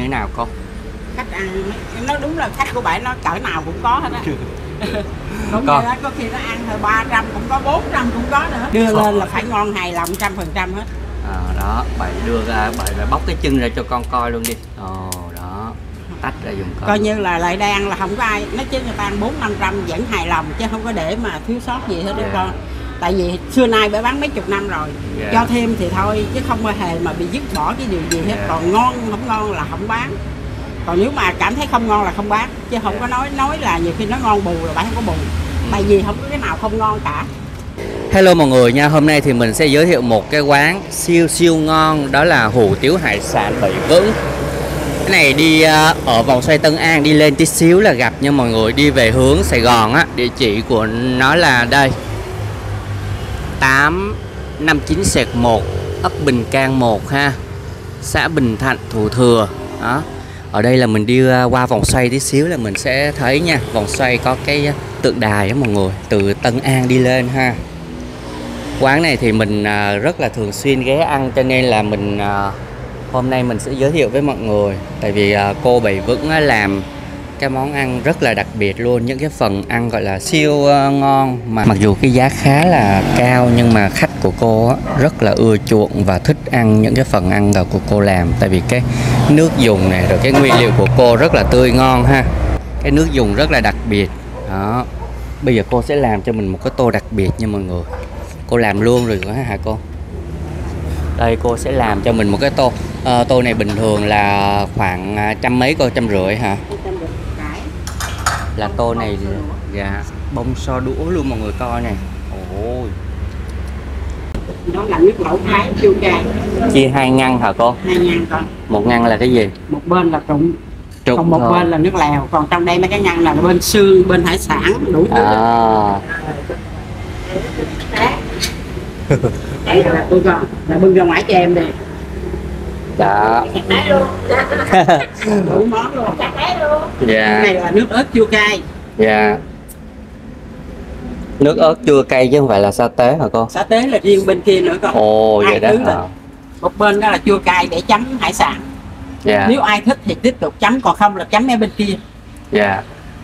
thế nào cô? Khách ăn nó đúng là khách của bạn nó cỡ nào cũng có hết á. Đúng rồi đó, có khi nó ăn thôi 300 cũng có, 400 cũng có nữa. Đưa lên là phải ngon hài lòng 100% hết. Đó, bạn đưa ra, bạn bóc cái chân ra cho con coi luôn đi. Đó, tách ra dùng con. Coi như là lại đang ăn là không có ai, nói chứ người ta ăn 400-500 vẫn hài lòng chứ không có để mà thiếu sót gì hết đó con. Tại vì xưa nay bà bán mấy chục năm rồi, cho thêm thì thôi chứ không có hề mà bị dứt bỏ cái điều gì hết. Còn ngon không ngon là không bán. Còn nếu mà cảm thấy không ngon là không bán, chứ không có nói là nhiều khi nó ngon bù là bạn không có bù. Tại vì không có cái nào không ngon cả. Hello mọi người nha, hôm nay thì mình sẽ giới thiệu một cái quán siêu ngon, đó là hủ tiếu hải sản Bảy Vững. Cái này đi ở vòng xoay Tân An, đi lên tí xíu là gặp nha mọi người. Đi về hướng Sài Gòn á, địa chỉ của nó là đây 859/1 ấp Bình Cang 1 ha, xã Bình Thạnh, Thủ Thừa. Đó, ở đây là mình đi qua vòng xoay tí xíu là mình sẽ thấy nha. Vòng xoay có cái tượng đài đó mọi người, từ Tân An đi lên ha. Quán này thì mình rất là thường xuyên ghé ăn, cho nên là mình hôm nay mình sẽ giới thiệu với mọi người. Tại vì cô Bảy Vững làm cái món ăn rất là đặc biệt luôn. Những cái phần ăn gọi là siêu ngon. Mà mặc dù cái giá khá là cao, nhưng mà khách của cô rất là ưa chuộng và thích ăn những cái phần ăn của cô làm. Tại vì cái nước dùng này, rồi cái nguyên liệu của cô rất là tươi ngon ha. Cái nước dùng rất là đặc biệt. Đó, bây giờ cô sẽ làm cho mình một cái tô đặc biệt nha mọi người. Cô làm luôn rồi hả cô? Đây, cô sẽ làm cho mình một cái tô. Tô này bình thường là khoảng trăm mấy cô, 150 hả? Là tô này bông so đũa luôn mọi người coi này. Ôi, nó là nước lẩu Thái chua cay. Chia 2 ngăn hả cô? 2 ngăn con. Một ngăn là cái gì? Một bên là trụng, còn một thôi. bên là nước lèo. Còn trong đây mấy cái ngăn là bên xương, bên hải sản đủ thứ. Đây là tôi còn là bưng ra ngoài cho em đi. Đó. Đủ món luôn. Dạ. Này là nước ớt chua cay. Dạ. Nước ớt chua cay chứ không phải là sa tế hả cô? Sa tế là riêng bên kia nữa con. Ồ, vậy đó hả? Một bên đó là chua cay để chấm hải sản. Dạ. Nếu ai thích thì tiếp tục chấm, còn không là chấm ở bên kia. Dạ.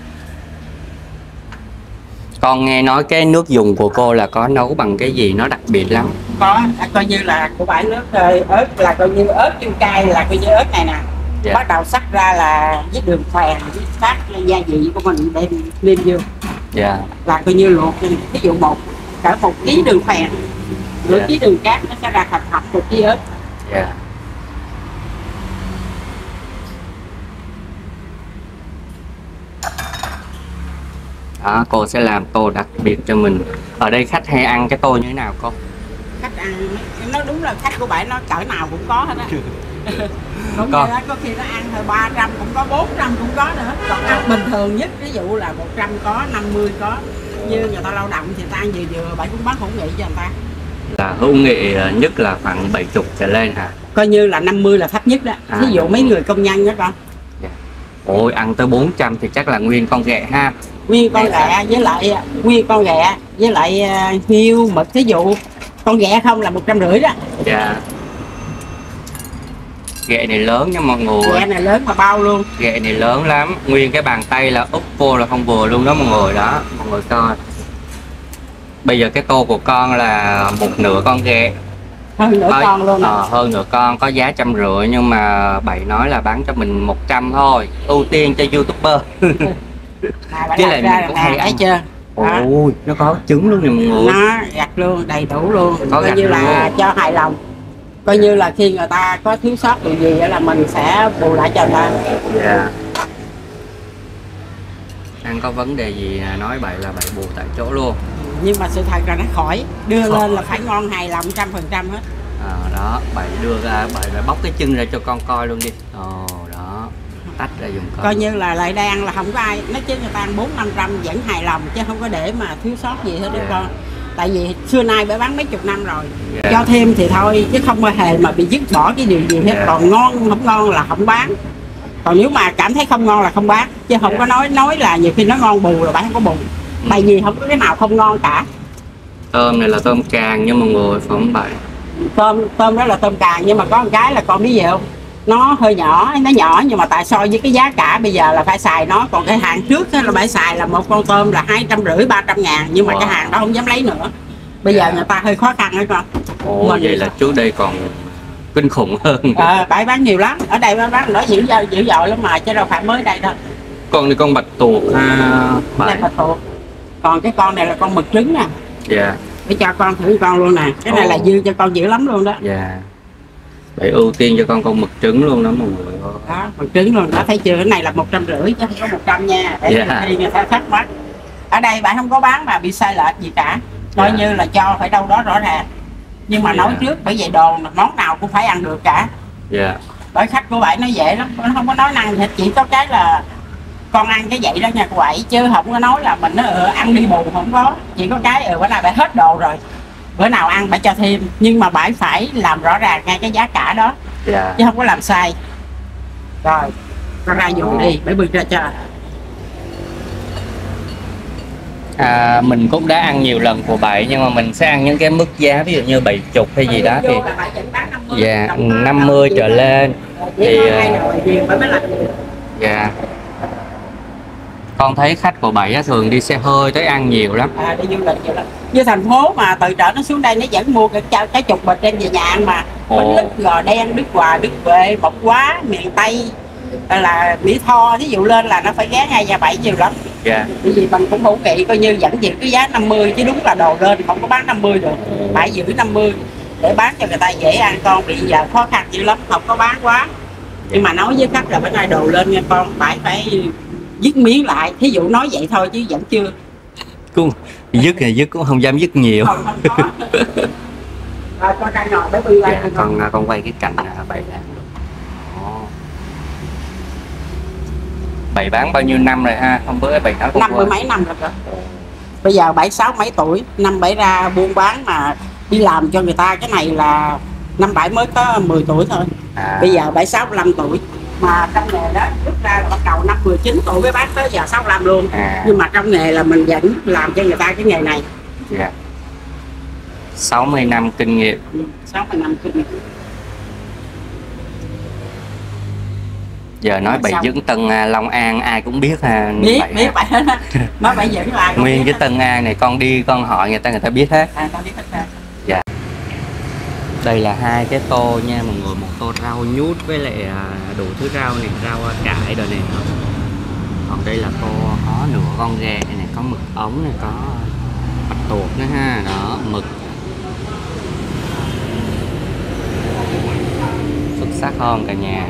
Con nghe nói cái nước dùng của cô là có nấu bằng cái gì nó đặc biệt lắm. Có, coi như là của bãi nước ớt là coi như ớt chua cay, là coi như ớt này nè. Dạ. Bắt đầu sắc ra là với đường phèn, với sát gia vị của mình đem lên vô. Dạ. Là coi như luộc, ví dụ cỡ 1 kg đường phèn, nửa ký đường cát nó sẽ ra thật 1 kg ớt. Dạ. Đó, cô sẽ làm tô đặc biệt cho mình. Ở đây khách hay ăn cái tô như thế nào cô? Khách ăn nó đúng là khách của bạn nó cỡ nào cũng có hết á. Đúng rồi đó, có khi nó ăn thôi 300 cũng có, 400 cũng có nữa. Còn ăn bình thường nhất ví dụ là 100 có, 50 có. Như người ta lao động thì ta ăn vừa bạn cũng bán hữu nghị cho người ta. Là hữu nghị nhất là khoảng 70 trở lên hả? Coi như là 50 là thấp nhất đó. Ví dụ mấy người công nhân đó con. Ôi, ăn tới 400 thì chắc là nguyên con ghẹ ha. Nguyên con ghẹ với lại nguyên con ghẹ với lại hiêu mực, thí dụ con ghẹ không là 150 đó. Dạ. Ghẹ này lớn nha mọi người. Ghẹ này lớn mà bao luôn. Ghẹ này lớn lắm, nguyên cái bàn tay là úp vô là không vừa luôn đó mọi người. Đó, mọi người coi. Bây giờ cái tô của con là một nửa con ghẹ. Hơn nửa con luôn. Hơn nửa con, có giá 150, nhưng mà Bảy nói là bán cho mình 100 thôi. Ưu tiên cho YouTuber. Cái này mình cũng hay ăn. Chưa? Ôi, nó có trứng luôn nè mọi người. Nó gặt luôn, đầy đủ luôn. Coi như là cho hài lòng. Coi như là khi người ta có thiếu sót điều gì là mình sẽ bù lại cho người ta. Dạ. Ăn có vấn đề gì nói Bảy là Bảy bù tại chỗ luôn. Nhưng mà sự thật là nó khỏi. Đưa lên là phải ngon hài lòng 100% hết. Đó, Bảy đưa ra, Bảy phải bóc cái chân ra cho con coi luôn đi. Đó, tách ra dùng con. Coi như là lại đang ăn là không có ai, nói chứ người ta ăn 400-500 vẫn hài lòng chứ không có để mà thiếu sót gì hết đó con. Tại vì xưa nay bà bán mấy chục năm rồi, cho thêm thì thôi chứ không có hề mà bị dứt bỏ cái điều gì hết. Còn ngon không ngon là không bán. Còn nếu mà cảm thấy không ngon là không bán, chứ không có nói là nhiều khi nó ngon bù là bạn không có bù. Tại vì không có cái nào không ngon cả. Tôm này là tôm càng nha mọi người, phải không Bảy? Tôm đó là tôm càng, nhưng mà có một cái là con biết gì không? nó hơi nhỏ, nó nhỏ nhưng mà tại so với cái giá cả bây giờ là phải xài nó. Còn cái hàng trước là phải xài là một con tôm là 250 300 ngàn, nhưng mà cái hàng đó không dám lấy nữa. Bây giờ người ta hơi khó khăn đó con. Ồ, vậy là trước đây còn kinh khủng hơn. Bãi bán nhiều lắm, ở đây bán nó dữ dội lắm mà, chứ đâu phải mới đây đâu. Con này con bạch tuộc ha. Đây bạch tuộc. Còn cái con này là con mực trứng nè. Dạ. Để cho con thử con luôn nè. Cái này là dư cho con dữ lắm luôn đó. Dạ. Để ưu tiên cho con mực trứng luôn đó mọi người. Đó, mực trứng luôn đó, thấy chưa? Cái này là 150 chứ không có 100 nha. Để khi người ta thắc mắc. Ở đây bạn không có bán mà bị sai lệch gì cả. Coi như là cho phải đâu đó rõ ràng. Nhưng mà nói trước, bởi vậy đồ món nào cũng phải ăn được cả. Dạ. Bởi khách của bạn nó dễ lắm, nó không có nói năng gì, chỉ có cái là con ăn cái vậy đó nha cô bảy, chứ không có nói là mình nó ăn đi bù, không có. Chỉ có cái bữa nay bạn hết đồ rồi, bữa nào ăn bạn cho thêm, nhưng mà bạn phải làm rõ ràng ngay cái giá cả đó. Dạ. Chứ không có làm sai. Rồi con ra dùng đi, để bưng ra cho. Mình cũng đã ăn nhiều lần của bảy, nhưng mà mình sẽ ăn những cái mức giá ví dụ như 70 hay gì đó thì dạ 50 trở lên thì dạ. Con thấy khách của bảy thường đi xe hơi tới ăn nhiều lắm. Đi du lịch nhiều lắm. Như thành phố mà từ chợ nó xuống đây nó vẫn mua cái chục bịch đem về nhà ăn mà. Bánh lứt, gò đen, Đức Hòa, Đức Huệ, bột quá, miền Tây là Mỹ Tho, thí dụ lên là nó phải ghé ngay nhà bảy nhiều lắm. Dạ. Bởi vì bằng cũng hữu nghị, coi như vẫn giữ cái giá 50, chứ đúng là đồ lên không có bán 50 được. Phải giữ 50 để bán cho người ta dễ ăn. Con bây giờ khó khăn dữ lắm, không có bán quá. Nhưng mà nói với khách là bữa nay đồ lên nha con, phải dứt miếng lại. Thí dụ nói vậy thôi chứ vẫn chưa. Cũng dứt cũng không dám dứt nhiều. Không có. Rồi con ra ngồi bé Bư dạ, con quay cái cảnh bảy là bảy bán bao nhiêu năm rồi ha? Không bữa bảy nói 50 mấy năm rồi. Bây giờ 76 mấy tuổi, năm bảy ra buôn bán mà đi làm cho người ta. Cái này là năm bảy mới có 10 tuổi thôi. Bây giờ 76 75 tuổi. Mà trong nghề đó rút ra là bắt đầu năm 19 tuổi mới bán tới giờ 65 luôn. Nhưng mà trong nghề là mình vẫn làm cho người ta cái nghề này. Dạ. 60 năm kinh nghiệm. 60 năm kinh nghiệm. Giờ nói bảy dưỡng Tân Long An ai cũng biết ha. Biết vậy đó. Nói bảy dưỡng là nguyên cái Tân An này con đi con hỏi người ta biết hết. Con biết hết. Dạ. Đây là hai cái tô nha mọi người, một tô rau nhút với lại đủ thứ rau này, rau cải rồi này. Còn đây là tô có nửa con gà này, có mực ống này, có bạch tuộc nữa ha, đó mực. Xuất sắc không cả nhà.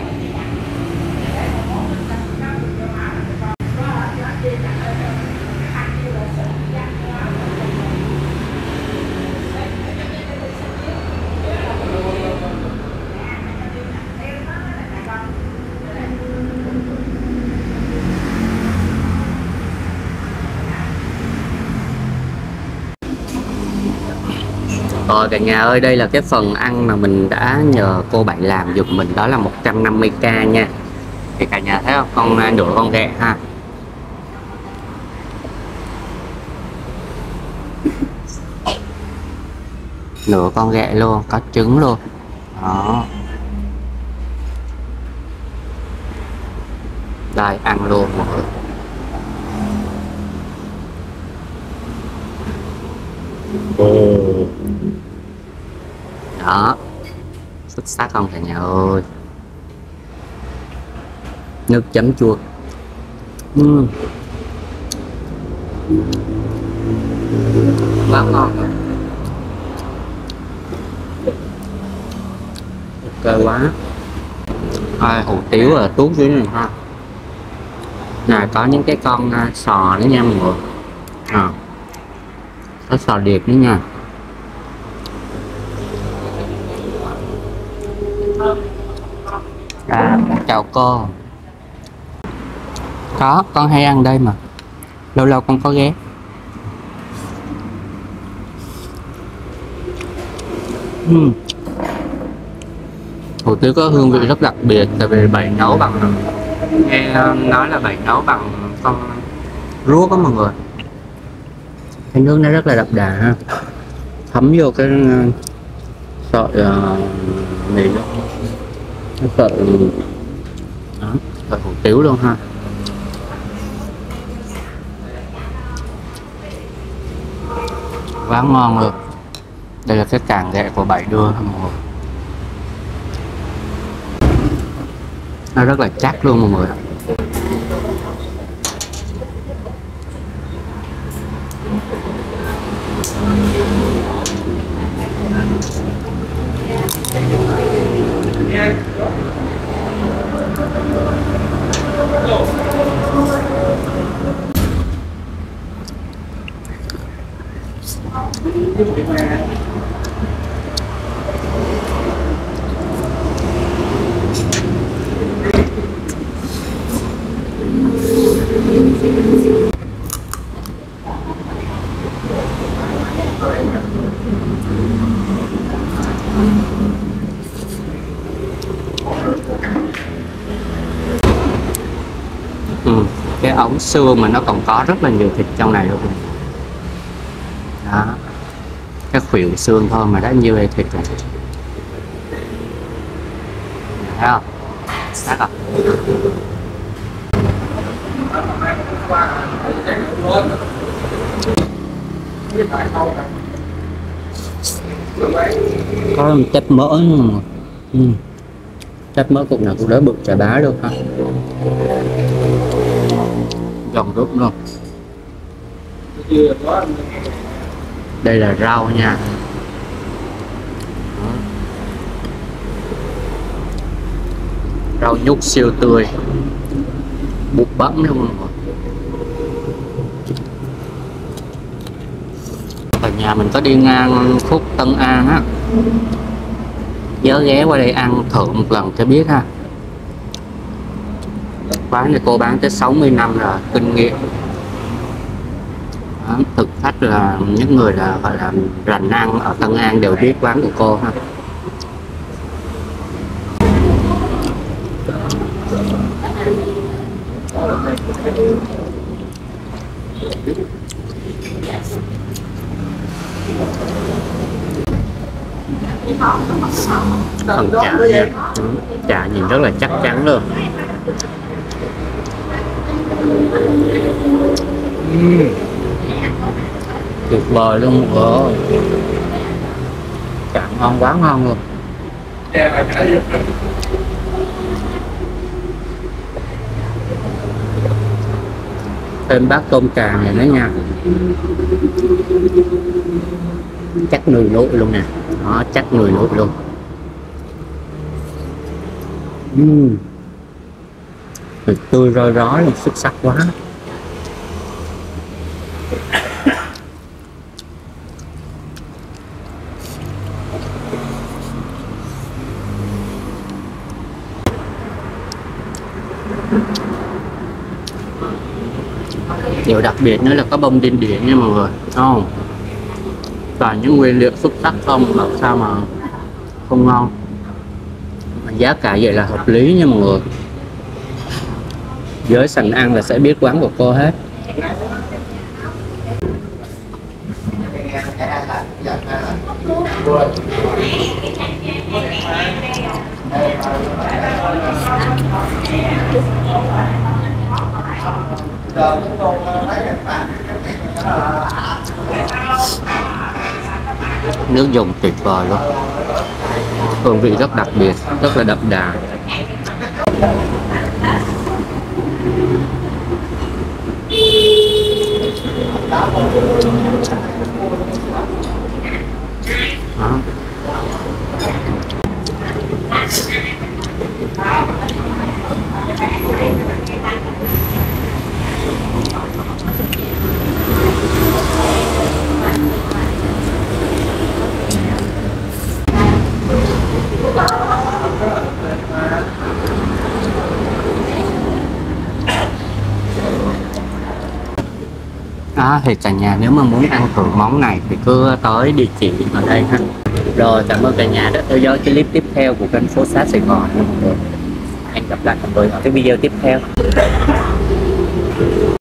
Rồi cả nhà ơi, đây là cái phần ăn mà mình đã nhờ cô bạn làm giùm mình, đó là 150k nha. Thì cả nhà thấy không, con nửa con ghẹ ha. Nửa con ghẹ luôn, có trứng luôn. Đó. Đây, ăn luôn mọi người. Đó, xuất sắc không cả nhà ơi. Nước chấm chua. Quá ngon. Ok quá. Hủ tiếu là tuốt dưới này ha. Này có những cái con sò nữa nha mọi người. Có sò điệp nữa nha. Chào cô. Có, con hay ăn đây mà. Lâu lâu con có ghé. Hủ tiếu có hương vị rất đặc biệt, tại vì bảy nấu bằng, nghe nói là bảy nấu bằng con ruốc đó mọi người. Cái nước nó rất là đậm đà ha, thấm vô cái sợi mì đó. Sợi đó, sợi hủ tiếu luôn ha. Quá ngon luôn. Đây là cái càng ghẹ của Bảy Đưa mọi người. Nó rất là chắc luôn mọi người. Cái ống xương mà nó còn có rất là nhiều thịt trong này luôn. Đó, cái khuỷu xương thôi mà đã nhiều thịt rồi. Thấy không? Sắc không? Có tép mỡ luôn. Tép mỡ cục nào cũng đỡ bự chả bá luôn ha. Giòn rút luôn. Đây là rau nha. Rau nhút siêu tươi, bụi bẫm luôn. Ở nhà mình có đi ngang khúc Tân An á, nhớ ghé qua đây ăn thử một lần cho biết ha. Quán này cô bán tới 60 năm rồi, kinh nghiệm. Đó, thực khách là những người là gọi là rành ăn ở Tân An đều biết quán của cô ha. Phần chả nha. Chả nhìn rất là chắc chắn luôn. Tuyệt vời luôn. Chả ngon, quá ngon luôn. Thêm bát tôm càng này nữa nha. Chắc nồi nốt luôn nè. Đó, chắc nồi nốt luôn. Thịt tươi roi rói luôn, xuất sắc quá. Điều đặc biệt nữa là có bông điên điển nha mọi người, không? Toàn những nguyên liệu xuất sắc không, làm sao mà không ngon. Mà giá cả vậy là hợp lý nha mọi người. Với sành ăn là sẽ biết quán của cô hết. Nước dùng tuyệt vời luôn. Hương vị rất đặc biệt, rất là đậm đà. Đó. Thì cả nhà nếu mà muốn ăn thử món này thì cứ tới địa chỉ ở đây ha. Rồi, cảm ơn cả nhà đã theo dõi cái clip tiếp theo của kênh Phố Xá Sài Gòn nha mọi người. Hẹn gặp lại mọi người ở cái video tiếp theo.